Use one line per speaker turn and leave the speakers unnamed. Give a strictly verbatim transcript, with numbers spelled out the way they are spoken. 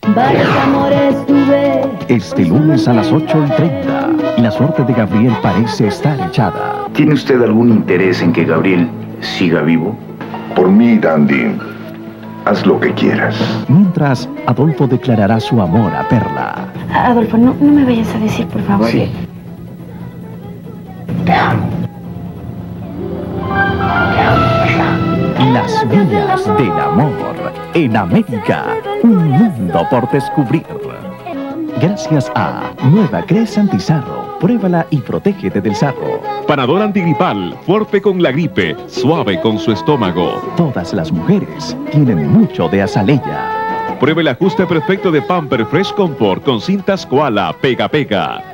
Varios amores tuve.
Este lunes a las ocho y treinta, la suerte de Gabriel parece estar echada.
¿Tiene usted algún interés en que Gabriel siga vivo?
Por mí, Dandy, haz lo que quieras.
Mientras, Adolfo declarará su amor a Perla.
Adolfo, no, no me vayas a decir, por favor.
Sí. Te amo. Te amo, Perla.
Las vías del amor en América, un mundo por descubrir. Gracias a Nueva Cress Antizarro, pruébala y protégete del sarro.
Panadol antigripal, fuerte con la gripe, suave con su estómago.
Todas las mujeres tienen mucho de azaleya.
Pruebe el ajuste perfecto de Pamper Fresh Comfort con cintas Koala Pega Pega.